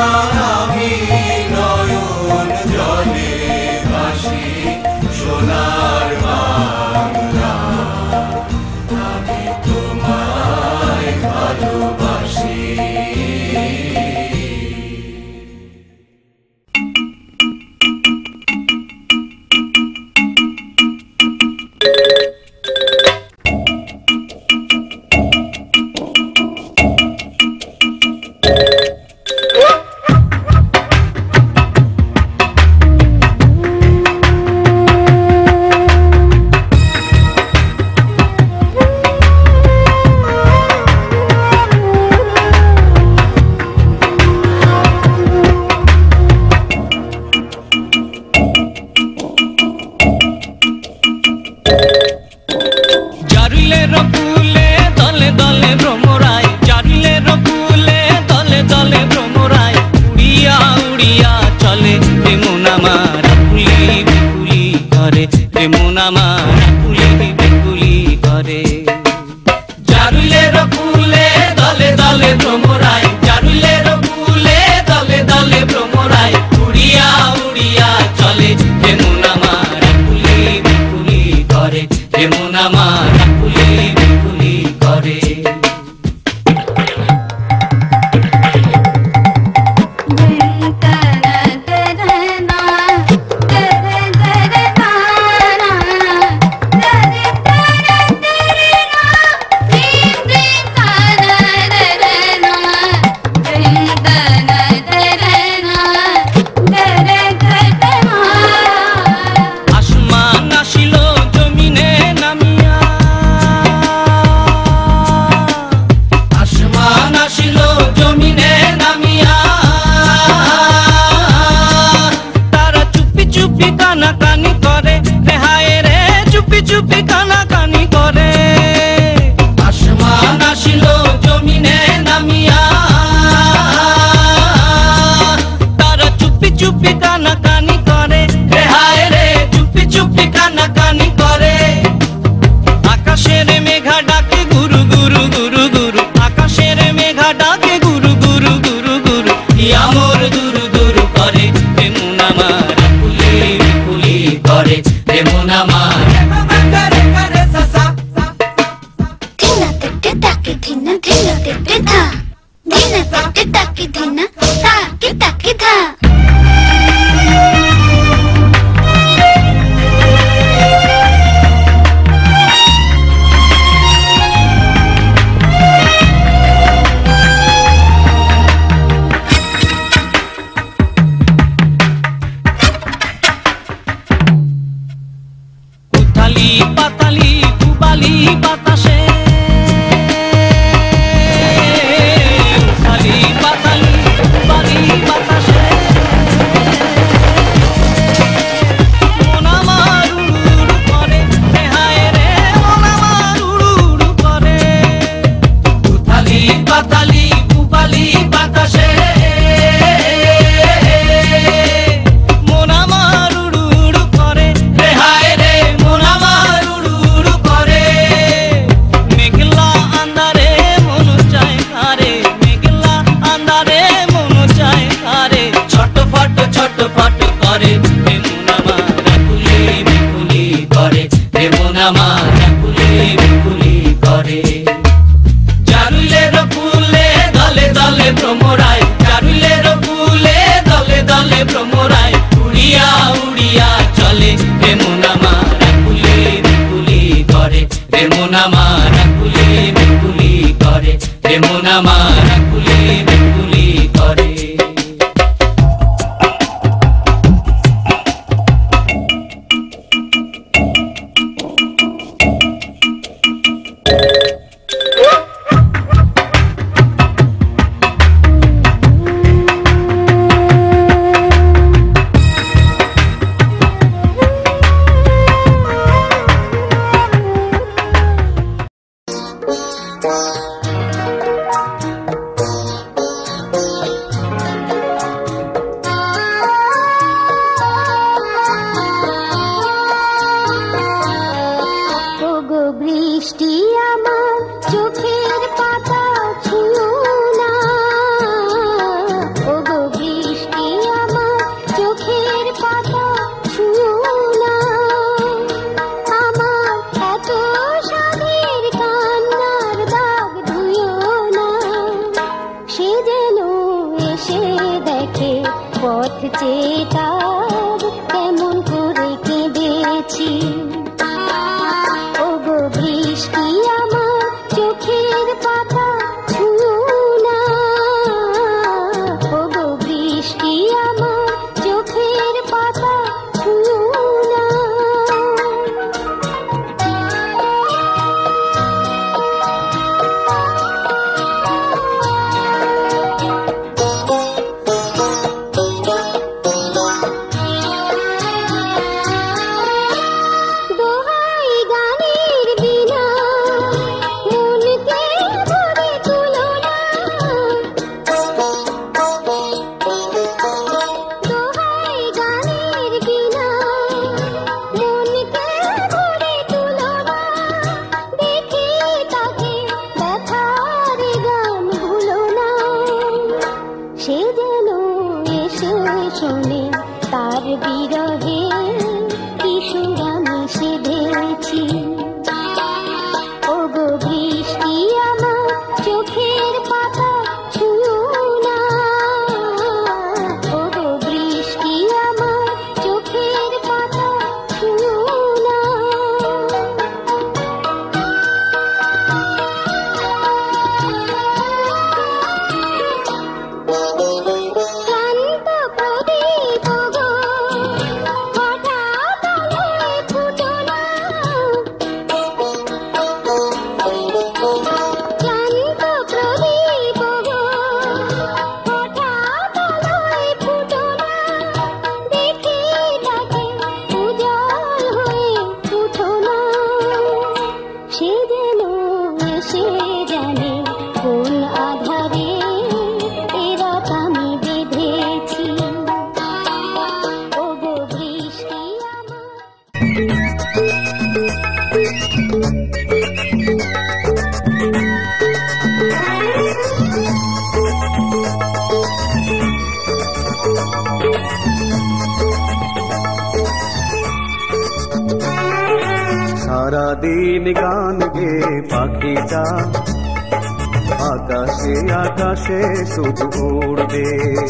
তোমার আমি নয়ন জলে ভাসি সোনার বাংলা, আমি তোমায় ভালোবাসি। চোখের পাতা ছুঁয়ো না, ওগো যে তার কেমন করে কেঁদেছি। ওগো বৃষ্টি আমার চোখের পাতা ছুঁয়ো না, ওগো বৃষ্টি আমার চোখের পাতা ছুঁয়ো না। দোহাই গানের বিনা মনকে ভরে তুলো না, দোহাই গানের বিনা মনকে ভরে তুলো না। দেখি তাকে ব্যথার গান ভুলো না, সে যেন এসে শোনে তার বিরহে কিশোর আমি সেধেছি। ওগো বৃষ্টি আমার চোখের পাতা ছুঁয়ো না, ওগো বৃষ্টি আমার চোখের পাতা ছুঁয়ো না। ক্লান্ত প্রদীপ গো হঠাৎ আলোয় ফুটো না, ক্লান্ত প্রদীপ গো হঠাৎ আলোয় ফুটো না। দেখি তাকে উজ্জ্বল হয়ে উঠো না, সে যেন এসে জানে কোন আধারে এরা আমি বেঁধেছি। ওগো বৃষ্টি আমার সারাদিন গান গে পাখিটা আকাশে আকাশে শুধু উড়বে।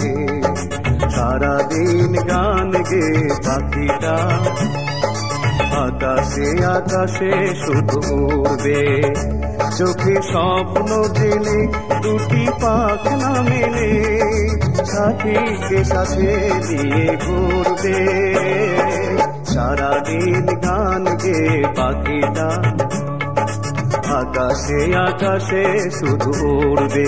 সারাদিন গান গে পাখিটা আকাশে আকাশে শুধু উড়বে। চোখে স্বপ্ন জেলে দুটি পাখনা মেলে সাথীকে সাথে নিয়ে ঘুরবে। সারাদিন গান গে পাখিটা আকাশে আকাশে শুধু উড়বে।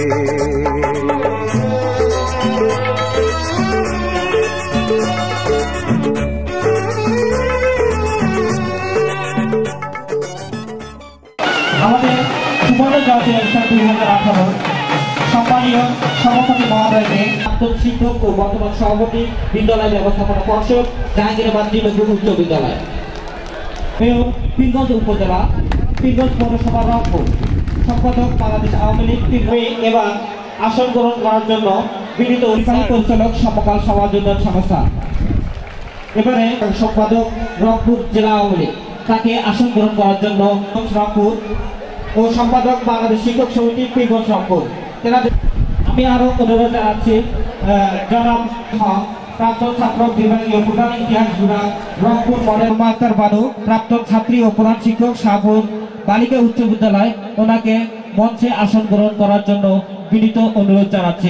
আমাদের সুবর্ণ জয়ন্তী অনুষ্ঠান 2018 সম্মানীয় সভাপতি মহোদয়কে প্রাক্তন শিক্ষক ও বর্তমান সভাপতি বিদ্যালয় ব্যবস্থাপনা পর্ষদ জাহাঙ্গীরাবাদ তৃণমূল উচ্চ বিদ্যালয়, পীরগঞ্জ উপজেলা, পীরগঞ্জ পৌরসভা, রংপুর সম্পাদক বাংলাদেশ আওয়ামী লীগ এবার আসন গ্রহণ করার জন্য বিনীত নির্বাহী পরিচালক সমকাল সমাজ উন্নয়ন সংস্থা, এবারে সম্পাদক রংপুর জেলা আওয়ামী লীগ তাকে আসন গ্রহণ করার জন্য রংপুর ও সম্পাদক বাংলাদেশ শিক্ষক সমিতি পীরগঞ্জ রংপুর। আমি আরো অনুরোধ জানাচ্ছি জনাব প্রাক্তন ছাত্র বিভাগীয় প্রধান ইতিহাস বিভাগ রংপুর মডেল মাস্টার বানু, প্রাক্তন ছাত্রী ও প্রধান শিক্ষক শাহপুর বালিকা উচ্চ বিদ্যালয়, ওনাকে মঞ্চে আসন গ্রহণ করার জন্য বিনীত অনুরোধ জানাচ্ছি।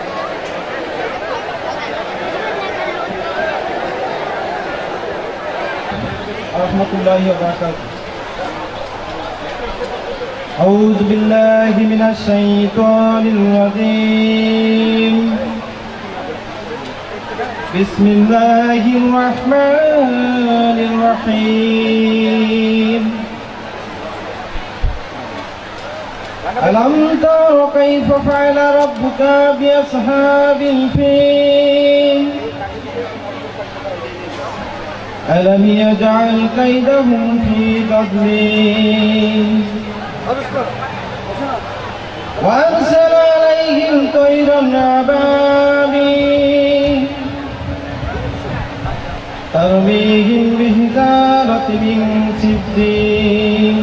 أعوذ بالله من الشيطان الرجيم. بسم الله الرحمن الرحيم. ألم تر كيف فعل ربك بأصحاب الفيل ألم يجعل كيدهم في تضليل وأرسل عليهم طيرا أبابيل ترميهم بحجارة من سجيل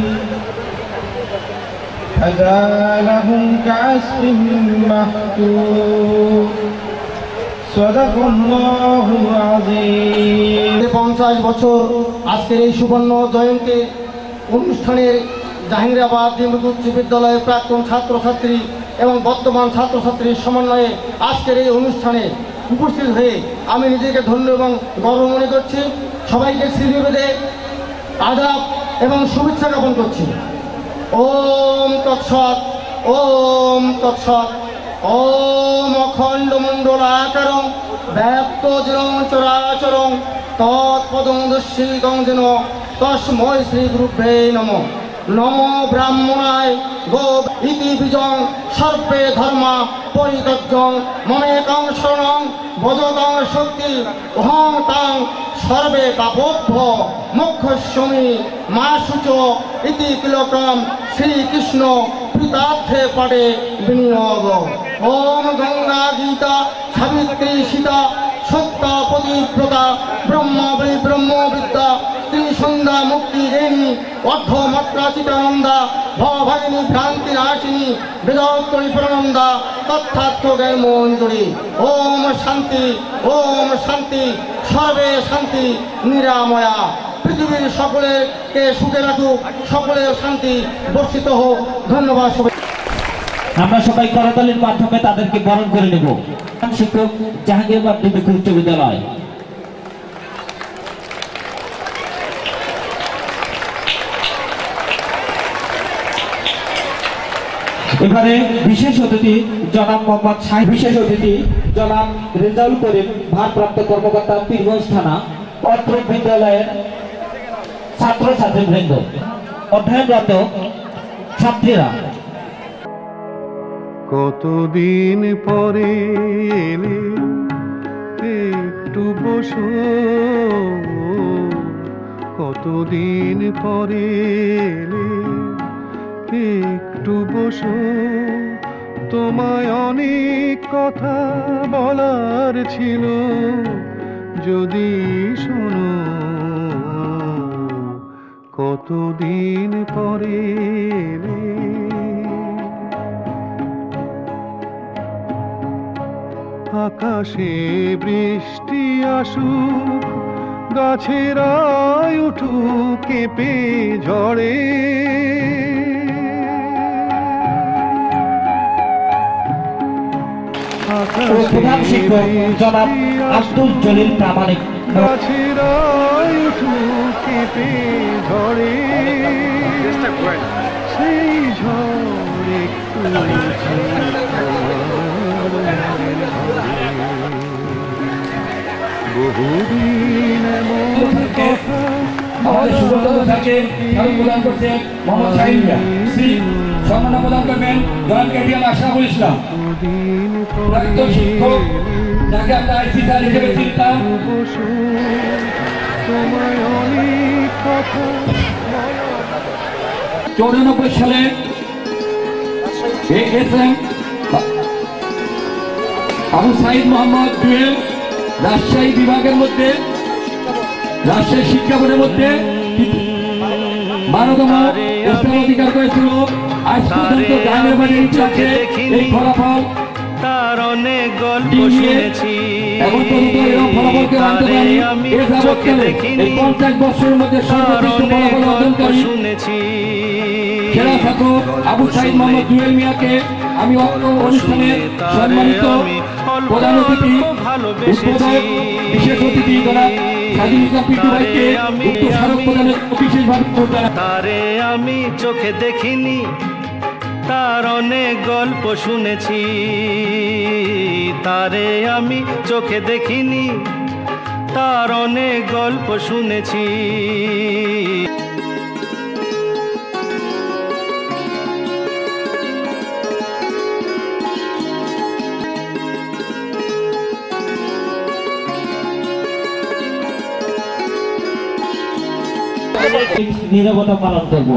فجعلهم كعصف مأكول সাদাকাল্লাহুল আযীম। 50 বছর আজকের এই সুবর্ণ জয়ন্তী অনুষ্ঠানের জাহাঙ্গীরাবাদ নিয়মিত উচ্চ বিদ্যালয়ের প্রাক্তন ছাত্রছাত্রী এবং বর্তমান ছাত্রছাত্রীর সমন্বয়ে আজকের এই অনুষ্ঠানে উপস্থিত হয়ে আমি নিজেকে ধন্য এবং গর্ব মনে করছি। সবাইকে শ্রীনিবেদে আদাব এবং শুভেচ্ছা জ্ঞাপন করছি। ওম তৎসৎ, ওম তৎসৎ, ওম অখণ্ড মণ্ডলাকারং ব্যাপ্ত যেন চরাচরং তৎপদং দর্শিতং যেন তস্মৈ শ্রী গুরুভ্যে নমঃ। নমো ব্রাহ্মণায় গো ইতি বীজং সর্বে ধর্মা পরিত্যজ্যং মমেকং শরণং ভজতং শক্তি অহং তাং সর্বে পাপোভ্য মোক্ষস্বামী মা শুচ ইতি তিলকম শ্রীকৃষ্ণ প্রীতার্থে পড়ে বিনিয়োগ। ওম গঙ্গা গীতা সাবিত্রী সীতা সত্য পতিব্রতা ব্রহ্মবিদ্যা ত্রিসন্ধ্যা মুক্তি দেনী অর্ধমাত্রা চিতানন্দা ভবভাগিনী ভ্রান্তি নাশিনী বেদোত্তরী প্রনন্দা তথার্থ জ্ঞান মঞ্জুরি। ওম শান্তি, ওম শান্তি, সর্বে শান্তি নিরাময়া। পৃথিবীর সকলেরকে সুখে রাখুক, সকলের শান্তি বর্ষিত হোক। ধন্যবাদ সবাই। আমরা সবাই করতালির মাধ্যমে তাদেরকে বরণ করে নেব। শিক্ষক জাহাঙ্গীরাবাদ নিয়মিত উচ্চ বিদ্যালয়। এবারে বিশেষ অতিথি জনাব মোহাম্মদ শাহিদ, বিশেষ অতিথি জনাব রেজাউল করিম, ভারপ্রাপ্ত কর্মকর্তা, পীরগঞ্জ থানা, অত্র বিদ্যালয়ের ছাত্রছাত্রীবৃন্দ, অধ্যয়নরত ছাত্রীরা। কতদিন পরে এলে একটু বসো, কতদিন পরে এলে একটু বসো, তোমায় অনেক কথা বলার ছিল, যদি শোনো কতদিন পরে এলে। আকাশে বৃষ্টি আসুক, গাছেরাই উঠুক কেঁপে ঝড়ে, প্রধান শিক্ষক জনাব আব্দুল জলিল প্রামাণিক। গাছেরাই উঠুক কেঁপে ঝড়ে, সেই ঝড় একটু বহুদিন এমন কথা আমাদের সুব্রত থাকে প্রদান করতে মোহাম্মদ শাহিদ শ্রী সম্মান প্রদান করবেন জনাব কেটিএম আশরাফুল ইসলাম, প্রাক্তন শিক্ষক যাকে আমরা আইসি স্যার হিসেবে চিনতাম। 94 সালে এএসএম আবু সাইদ মোহাম্মদ জুয়েল রাজশাহী বিভাগের মধ্যে, রাজশাহী শিক্ষা বোর্ডের মধ্যে 12তম স্থান অধিকার করেছিল। আজ পর্যন্ত জাহাঙ্গীরাবাদের ইতিহাসে এই ফলাফল তার অনেক গল্প শুনেছি, এখন পর্যন্ত এরকম ফলাফল কেউ আনতে পারেনি। এ যাবৎকালে এই 50 বছরের মধ্যে সর্বোচ্চ ফলাফল অর্জনকারী সেরা ছাত্র আবু সাইদ মোহাম্মদ জুয়েল মিয়াকে আমি অনুষ্ঠানে সম্মানিত প্রধান অতিথি, উদ্বোধক, বিশেষ অতিথি জনাব স্বাধীন ইসলাম পিটু ভাইকে উক্ত স্মারক প্রদানের বিশেষভাবে জানাই। তারে আমি চোখে দেখিনি, তার অনেক গল্প শুনেছি, তারে আমি চোখে দেখিনি, তার অনেক গল্প শুনেছি। নীরবতা পালন করব।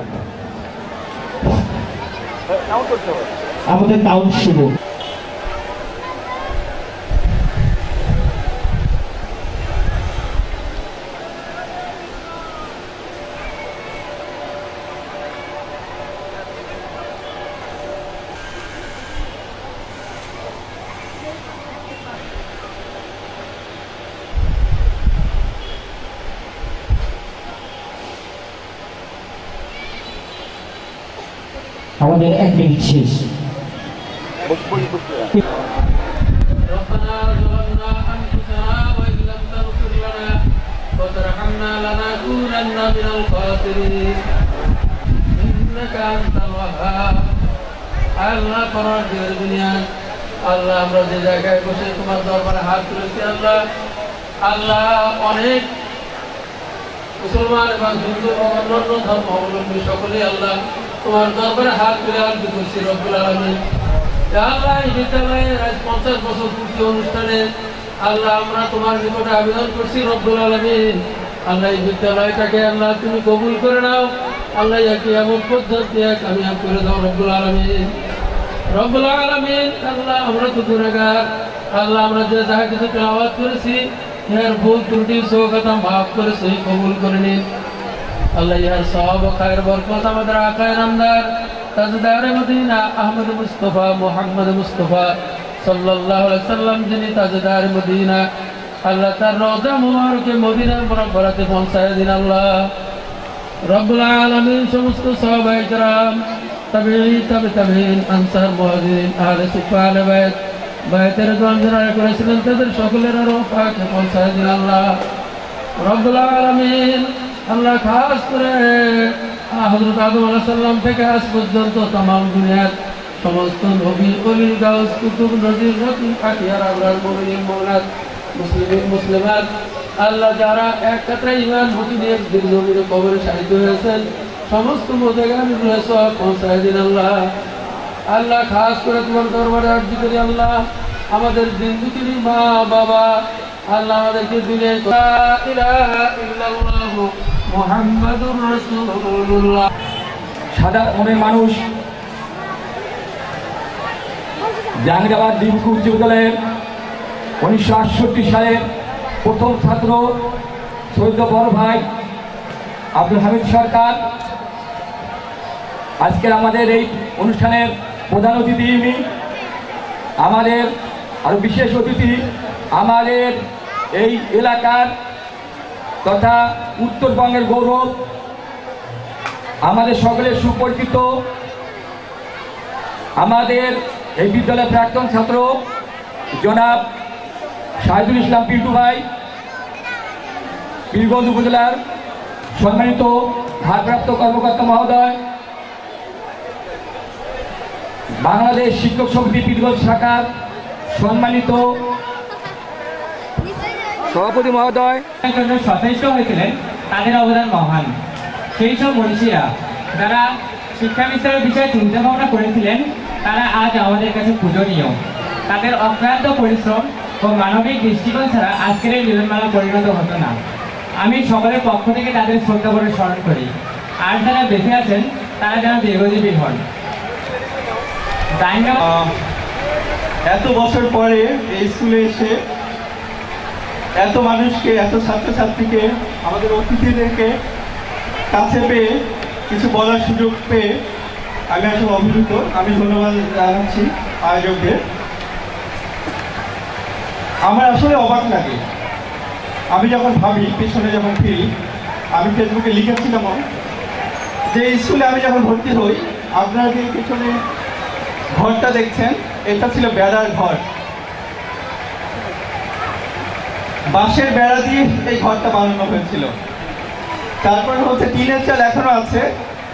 আমাদের টাউন শুভ। আমাদের 1 মিনিট শেষ। ربنا ظلمنا أنفسنا وإن لم تغفر لنا وترحمنا لنكونن من الخاسرين إنك أنت الوهاب আল্লাহ পরওয়ারদিগার দুনিয়া আল্লাহ আমরা যে জায়গায় বসে তোমার দরবারে হাত তুলেছি আল্লাহ আল্লাহ অনেক মুসলমান এবং হিন্দু এবং অন্যান্য ধর্মাবলম্বী সকলেই আল্লাহ তোমার দরবারে হাত তুলে আরজি করছি রব্বুল আলামিন আল্লাহ এই বিদ্যালয়ের আজ 50 বছর পূর্তি অনুষ্ঠানে আল্লাহ আমরা তোমার নিকটে আবেদন করছি রব্বুল আলামিন আল্লাহ এই বিদ্যালয়টাকে আল্লাহ তুমি কবুল করে নাও আল্লাহ ইয়াকে এমন পদ্ধতি কামিয়াব করে দাও রব্বুল আলামিন আল্লাহ আমরা তো গুনাহগার আল্লাহ আমরা যে যাহা কিছু তেলাওয়াত করেছি এর ভুল ত্রুটি সওগাতা মাফ করে সহি কবুল করে নিন আল্লাহ ইয়ার সওয়াব ও খায়ের বরকত আমাদের আকায়ে নামদার তাজদারে Medina Ahmad Mustafa Muhammad Mustafa সাল্লাল্লাহু আলাইহি সাল্লাম যিনি তাজদারে মদিনা আল্লাহ তার রওজা মুবারকে মদিনা মুনাওয়ারাতে পৌঁছায় দিন আল্লাহ রব্বুল আলামিন সমস্ত সাহাবায়ে কেরাম তাবেঈন আনসার মুহাজিরিন আহলে সুফা আহলে বাইত বাইতের যারা করেছিলেন তাদের সকলের রূহ পাকে পৌঁছায় দিন আল্লাহ রব্বুল আলামিন আল্লাহ খাস করে হযরত আদম আলাইহিস সালাম থেকে আজ পর্যন্ত तमाम দুনিয়ার সমস্ত নবী ওলি গাউস কুতুব নজির রকিব আখিয়ার আবরার মুমিনিন মুমিনাত মুসলিমিন মুসলিমাত আল্লাহ যারা এক কথায় ঈমান মুক্তি নিয়ে দীর্ঘদিন কবরে শাহিদ হয়েছেন সমস্ত মুজাগামী সওয়াব পৌঁছায় দিন আল্লাহ আল্লাহ খাস করে তোমার দরবারে আরজি করি আল্লাহ আমাদের জিন্দেগির মা বাবা আল্লাহ আমাদেরকে দুনিয়ায় লা ইলাহা ইল্লাল্লাহ মুহাম্মাদুর রাসূলুল্লাহ সাদা মনের মানুষ জাহাঙ্গীরাবাদ ডিমকু উচ্চ বিদ্যালয়ের 1968 সালের প্রথম ছাত্র সৈয়দ বড় ভাই আব্দুল হামিদ সরকার আজকের আমাদের এই অনুষ্ঠানের প্রধান অতিথি ইনি আমাদের আরো বিশেষ অতিথি আমাদের এই এলাকার তথা উত্তরবঙ্গের গৌরব আমাদের সকলের সুপরিচিত আমাদের এই বিদ্যালয়ের প্রাক্তন ছাত্র জনাব শাহিদুল ইসলাম পিন্টু ভাই পীরগঞ্জ উপজেলার সম্মানিত ভারপ্রাপ্ত কর্মকর্তা মহোদয় বাংলাদেশ শিক্ষক সমিতি পীরগঞ্জ শাখার সম্মানিত সভাপতি মহোদয় সচেষ্ট হয়েছিলেন তাদের অবদান মহান সেই সব মনীষীরা যারা শিক্ষা বিস্তারের বিষয়ে চিন্তা ভাবনা করেছিলেন তারা আজ আমাদের কাছে পূজনীয় তাদের অক্লান্ত পরিশ্রম ও মানবিক দৃষ্টিকোণ ছাড়া আজকের এই মিলনমেলা পরিণত হতো না আমি সকলের পক্ষ থেকে তাদের শ্রদ্ধা করে স্মরণ করি আর যারা বেঁচে আছেন তারা যেন দীর্ঘজীবী হন এত বছর পরে এই স্কুলে এসে এত মানুষকে এত ছাত্রছাত্রীকে আমাদের অতিথিদেরকে কাছে পেয়ে কিছু বলার সুযোগ পেয়ে আমি আসলে অভিভূত আমি ধন্যবাদ জানাচ্ছি আয়োজকদের আমার আসলে অবাক লাগে আমি যখন ভাবি পেছনে যখন ফিরি আমি ফেসবুকে লিখেছিলাম যে স্কুলে আমি যখন ভর্তি হই আপনারা যে পেছনে ঘরটা দেখছেন এটা ছিল বেড়ার ঘর বাঁশের বেড়া দিয়ে এই ঘরটা বানানো হয়েছিল তারপর হচ্ছে টিনের চাল এখনো আছে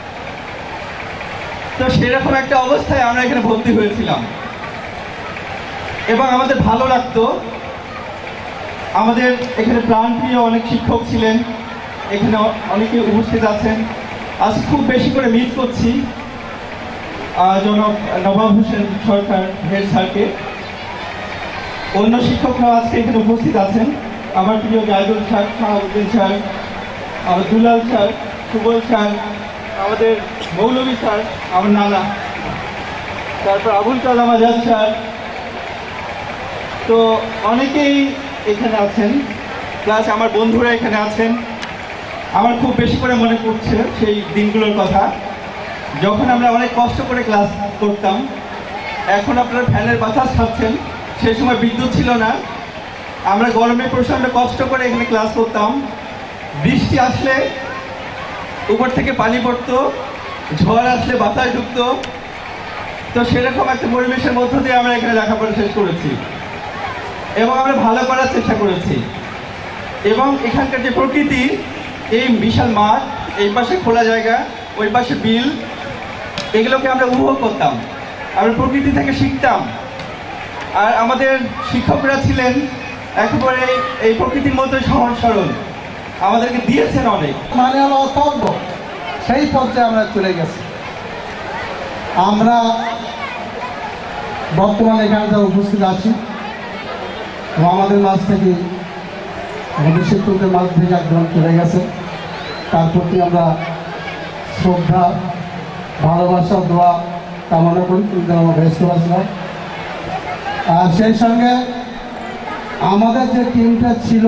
তো সেরকম একটা অবস্থায় আমরা এখানে ভর্তি হয়েছিলাম এবং আমাদের ভালো লাগতো আমাদের এখানে প্রাণপ্রিয় অনেক শিক্ষক ছিলেন এখানে অনেকে উপস্থিত আছেন আজ খুব বেশি করে মিস করছি জনাব নবাব হোসেন সরকার হেড স্যারকে অন্য শিক্ষকরাও আজকে এখানে উপস্থিত আছেন আমার প্রিয় জাহিদুল স্যার শাহাবুদ্দিন স্যার আমার দুলাল স্যার সুবল স্যার আমাদের মৌলভী স্যার আমার নানা তারপর আবুল কালাম আজাদ স্যার তো অনেকেই এখানে আছেন প্লাস আমার বন্ধুরা এখানে আছেন আমার খুব বেশি করে মনে পড়ছে সেই দিনগুলোর কথা যখন আমরা অনেক কষ্ট করে ক্লাস করতাম এখন আপনারা ফ্যানের বাতাস খাচ্ছেন সেই সময় বিদ্যুৎ ছিল না আমরা গরমে প্রচণ্ড কষ্ট করে এখানে ক্লাস করতাম বৃষ্টি আসলে উপর থেকে পানি পড়তো ঝড় আসলে বাতাস ঢুকতো। তো সেরকম একটা পরিবেশের মধ্য দিয়ে আমরা এখানে লেখাপড়া শেষ করেছি এবং আমরা ভালো করার চেষ্টা করেছি। এবং এখানকার যে প্রকৃতি, এই বিশাল মাঠ, এই পাশে খোলা জায়গা, ওই পাশে বিল, এগুলোকে আমরা উপভোগ করতাম, আমরা প্রকৃতি থেকে শিখতাম। আর আমাদের শিক্ষকরা ছিলেন একেবারে এই প্রকৃতির মধ্যে সহজ সরল, আমাদেরকে দিয়েছেন অনেক। মানে হলো অথর্ব, সেই পর্যায়ে আমরা চলে গেছি। আমরা বর্তমানে এখানে যা উপস্থিত আছি এবং আমাদের মাঝ থেকে আমাদের শিক্ষকদের মাঝ থেকে একজন চলে গেছে, তার প্রতি আমরা শ্রদ্ধা, ভালোবাসা, দোয়া কামনা করি। কিন্তু আমরা ব্যস্ত আসলাম। আর সেই সঙ্গে আমাদের যে টিমটা ছিল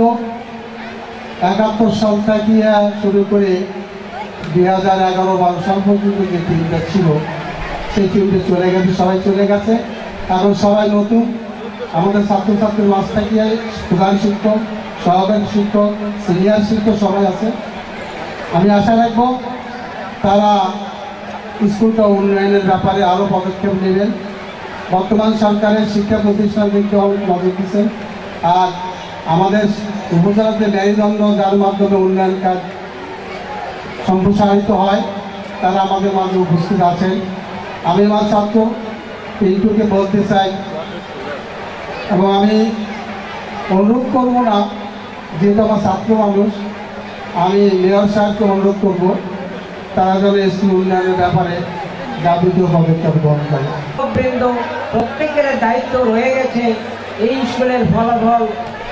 71 সাল থেকে শুরু করে 2011-12 সাল পর্যন্ত যে টিমটা ছিল, সেই টিমটা চলে গেছে, সবাই চলে গেছে। এখন সবাই নতুন। আমাদের ছাত্রছাত্রীর মাঝ থেকে প্রধান শিক্ষক, সহকারী শিক্ষক, সিনিয়র শিক্ষক সবাই আছে। আমি আশা রাখবো তারা স্কুলটা উন্নয়নের ব্যাপারে আরও পদক্ষেপ নেবেন। বর্তমান সরকারের শিক্ষা প্রতিষ্ঠানকে নজর দিচ্ছেন। আর আমাদের উপজেলাতে ন্যায়দণ্ড, যার মাধ্যমে উন্নয়ন কাজ সম্প্রসারিত হয়, তারা আমাদের মাঝে উপস্থিত আছেন। আমি আমার ছাত্র পিন্টুকে বলতে চাই এবং আমি অনুরোধ করব না, যেহেতু আমার ছাত্র মানুষ, আমি মেয়র সাহেবকে অনুরোধ করব তারা যেন স্কুল উন্নয়নের ব্যাপারে যাবতীয় পদক্ষেপ গ্রহণ করে। বৃন্দ প্রত্যেকের দায়িত্ব রয়ে গেছে এই স্কুলের ফলাফল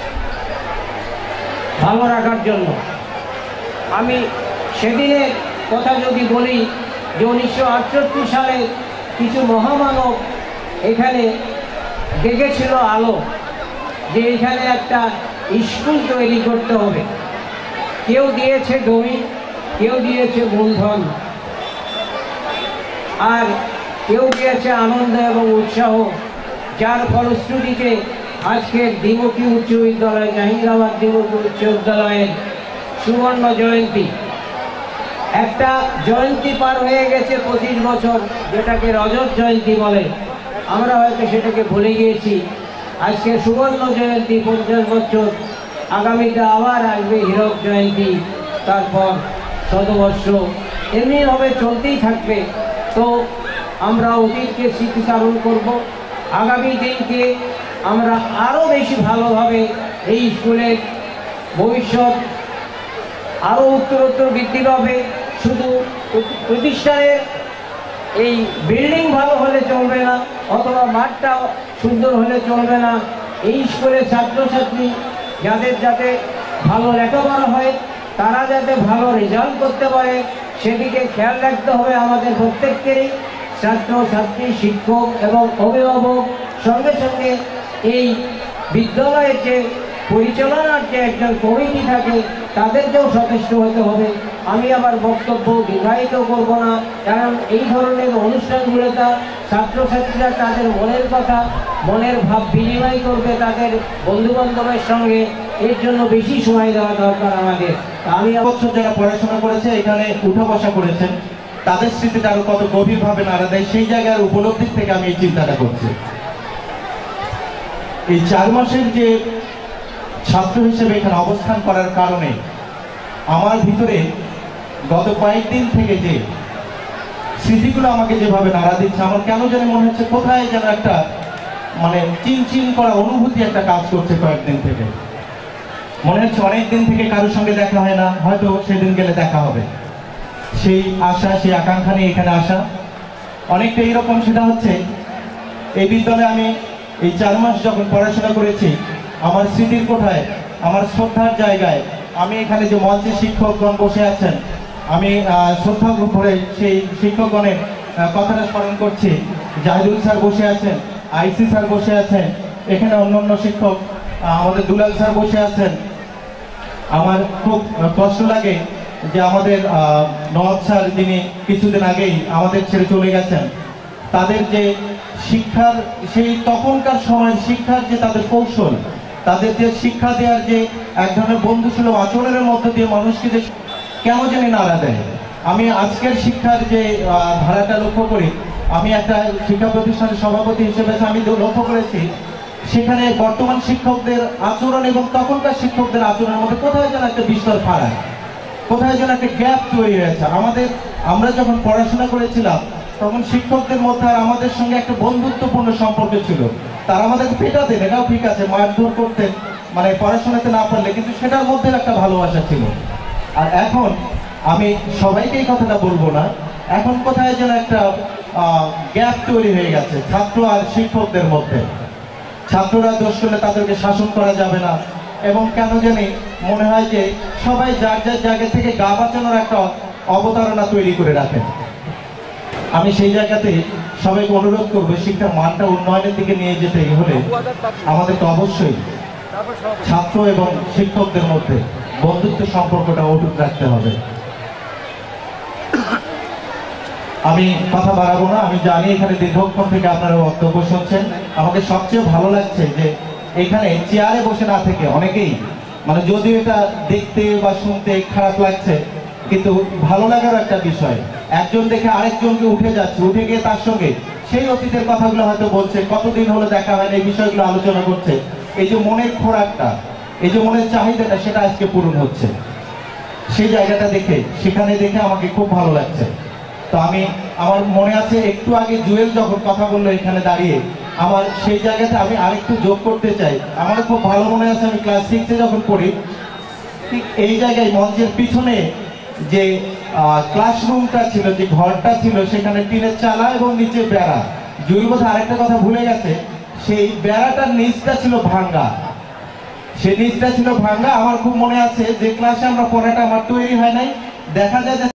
ভালো রাখার জন্য। আমি সেদিনের কথা যদি বলি যে 1968 সালে কিছু মহামানব এখানে দেখেছিল আলো, যে এখানে একটা স্কুল তৈরি করতে হবে। কেউ দিয়েছে জমি, কেউ দিয়েছে মূলধন, আর কেউ দিয়েছে আনন্দ এবং উৎসাহ, যার ফলশ্রুতিতে আজকের দ্বিমুখী উচ্চ বিদ্যালয়, জাহিঙ্গীরাবাদ দ্বিমুখী উচ্চ বিদ্যালয়ের সুবর্ণ জয়ন্তী। একটা জয়ন্তী পার হয়ে গেছে 25 বছর, যেটাকে রজত জয়ন্তী বলে। আমরা হয়তো সেটাকে ভুলে গিয়েছি। আজকে সুবর্ণ জয়ন্তী 50 বছর, আগামীতে আবার আসবে হীরক জয়ন্তী, তারপর শতবর্ষ, এমনিভাবে চলতেই থাকবে। তো আমরা অতীতকে স্মৃতিচারণ করব, আগামী দিনকে আমরা আরও বেশি ভালোভাবে এই স্কুলের ভবিষ্যৎ আরও উত্তরোত্তর বৃদ্ধি পাবে। শুধু প্রতিষ্ঠানের এই বিল্ডিং ভালো হলে চলবে না, অথবা মাঠটা সুন্দর হলে চলবে না। এই স্কুলের ছাত্রছাত্রী যাদের যাতে ভালো লেখাপড়া হয়, তারা যাতে ভালো রেজাল্ট করতে পারে, সেদিকে খেয়াল রাখতে হবে আমাদের প্রত্যেককেরই, ছাত্র ছাত্রী, শিক্ষক এবং অভিভাবক। সঙ্গে সঙ্গে এই বিদ্যালয়ের যে পরিচালনার যে একজন কমিটি থাকে, তাদেরকেও সচেষ্ট হতে হবে। আমি আমার বক্তব্য দীর্ঘায়িত করব না, কারণ এই ধরনের অনুষ্ঠানগুলোতে ছাত্রছাত্রীরা তাদের মনের কথা, মনের ভাব বিনিময় করবে তাদের বন্ধুবান্ধবের সঙ্গে। এর জন্য বেশি সময় দেওয়া দরকার আমাদের। আমি বছর যারা পড়াশোনা করেছে, এখানে উঠা বসা করেছেন, তাদের স্মৃতিটা আরো কত গভীরভাবে নাড়া দেয়, সেই জায়গার উপলব্ধি থেকে আমি এই চিন্তাটা করছি। এই 4 মাসের যে ছাত্র হিসেবে এখানে অবস্থান করার কারণে আমার ভিতরে গত কয়েকদিন থেকে যে স্মৃতিগুলো আমাকে যেভাবে নাড়া দিচ্ছে, আমার কেন জানি মনে হচ্ছে কোথায় যেন একটা মানে চিনচিন করা অনুভূতি একটা কাজ করছে। কয়েকদিন থেকে মনে হচ্ছে অনেকদিন থেকে কারোর সঙ্গে দেখা হয় না, হয়তো সেদিন গেলে দেখা হবে। সেই আশা, সেই আকাঙ্ক্ষা নিয়ে এখানে আসা অনেকটা এইরকম। সেটা হচ্ছে এই বিদ্যালয়ে আমি এই 4 মাস যখন পড়াশোনা করেছি, আমার স্মৃতির কোঠায়, আমার শ্রদ্ধার জায়গায় আমি এখানে যে মঞ্চে শিক্ষকগণ বসে আছেন, আমি শ্রদ্ধা ভরে সেই শিক্ষকগণের কথাটা স্মরণ করছি। জাহিদুল স্যার বসে আছেন, আইসি স্যার বসে আছেন, এখানে অন্যান্য শিক্ষক আমাদের দুলাল স্যার বসে আছেন। আমার খুব কষ্ট লাগে যে আমাদের নওয়াব স্যার, যিনি কিছুদিন আগেই আমাদের ছেড়ে চলে গেছেন, তাদের যে শিক্ষার সেই তখনকার সময়ের শিক্ষার যে তাদের কৌশল, তাদের যে শিক্ষা দেওয়ার যে এক ধরনের বন্ধুসুলভ আচরণের মধ্য দিয়ে মানুষকে যে কেন জানি নাড়া দেয়, আমি আজকের শিক্ষার যে ধারাটা লক্ষ্য করি, আমি একটা শিক্ষা প্রতিষ্ঠানের সভাপতি হিসেবে আমি লক্ষ্য করেছি সেখানে বর্তমান শিক্ষকদের আচরণ এবং তখনকার শিক্ষকদের আচরণের মধ্যে কোথায় যেন একটা বিস্তর ফারাক, কোথায় যেন একটা গ্যাপ তৈরি হয়েছে। আমরা যখন পড়াশোনা করেছিলাম তখন শিক্ষকদের মধ্যে আর আমাদের সঙ্গে একটা বন্ধুত্বপূর্ণ সম্পর্ক ছিল। তারা আমাদেরকে পেটাতেন, এটাও ঠিক আছে, মারধর করতেন মানে পড়াশোনাতে না পারলে, কিন্তু সেটার মধ্যে একটা ভালোবাসা ছিল। আর এখন আমি সবাইকে এই কথাটা বলবো না, এখন কোথায় যেন একটা গ্যাপ তৈরি হয়ে গেছে ছাত্র আর শিক্ষকদের মধ্যে। ছাত্ররা দোষ করলে তাদেরকে শাসন করা যাবে না, এবং কেন জানি মনে হয় যে সবাই যার যার জায়গা থেকে গা বাঁচানোর একটা অবতারণা তৈরি করে রাখেন। আমি সেই জায়গাতে সবাইকে অনুরোধ করবো, শিক্ষার মানটা উন্নয়নের দিকে নিয়ে যেতে হলে আমাদেরকে অবশ্যই ছাত্র এবং শিক্ষকদের মধ্যে বন্ধুত্ব সম্পর্কটা অটুট রাখতে হবে। আমি কথা বাড়াবো না, আমি জানি এখানে দীর্ঘক্ষণ থেকে আপনারা বক্তব্য শুনছেন। আমাকে সবচেয়ে ভালো লাগছে যে এখানে চেয়ারে বসে না থেকে অনেকেই, মানে যদিও এটা দেখতে বা শুনতে খারাপ লাগছে, কিন্তু ভালো লাগার একটা বিষয়, একজন দেখে আরেকজনকে উঠে যাচ্ছে, উঠে গিয়ে তার সঙ্গে সেই অতীতের কথাগুলো হয়তো বলছে, কতদিন হলো দেখা হয় না, এই বিষয়গুলো আলোচনা করছে। এই যে মনের খোরাকটা, এই যে মনের চাহিদাটা, সেটা আজকে পূরণ হচ্ছে। সেই জায়গাটা দেখে, সেখানে দেখে আমাকে খুব ভালো লাগছে। তো আমার মনে আছে একটু আগে জুয়েল যখন কথা বললো এখানে দাঁড়িয়ে, আমার সেই জায়গাতে আমি আরেকটু যোগ করতে চাই। আমার খুব ভালো মনে আছে, আমি ক্লাস 6-এ যখন পড়ি, ঠিক এই জায়গায় মঞ্চের পিছনে যে ক্লাসরুমটা ছিল, যে ঘরটা ছিল, সেখানে টিনের চালা এবং নিচে বেড়া। জুয়েল বোধহয় আরেকটা কথা ভুলে গেছে, সেই বেড়াটার নিচটা ছিল ভাঙ্গা, সেই নিচটা ছিল ভাঙ্গা। আমার খুব মনে আছে যে ক্লাসে আমরা পড়াটা আমার তৈরি হয় নাই, দেখা যায়